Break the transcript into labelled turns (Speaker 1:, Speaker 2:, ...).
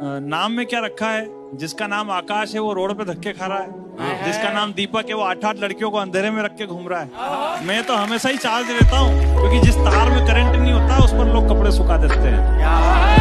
Speaker 1: नाम में क्या रखा है? जिसका नाम आकाश है वो रोड पे धक्के खा रहा है, जिसका नाम दीपक है वो 8-8 लड़कियों को अंधेरे में रख के घूम रहा है। मैं तो हमेशा ही चार्ज देता हूँ, क्योंकि जिस तार में करंट नहीं होता उस पर लोग कपड़े सुखा देते हैं।